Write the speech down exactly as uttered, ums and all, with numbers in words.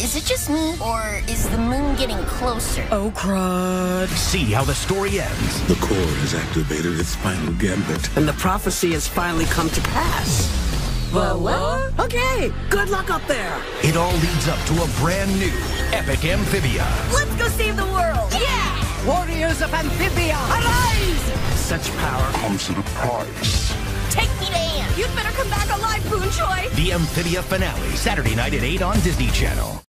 is it just me, or is the moon getting closer? Oh, crud. See how the story ends. The core has activated its final gambit. And the prophecy has finally come to pass. Well, what? Okay, good luck up there. It all leads up to a brand new epic Amphibia. Let's go save the world! Yeah! Warriors of Amphibia, arise! Such power Comes at a price. Take me to Anne! You'd better come back alive, Boon Choi! The Amphibia finale, Saturday night at eight on Disney Channel.